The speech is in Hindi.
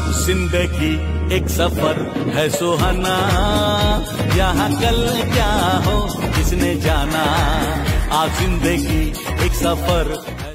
जिंदगी एक सफर है सुहाना, यहाँ कल क्या हो किसने जाना। आज जिंदगी एक सफर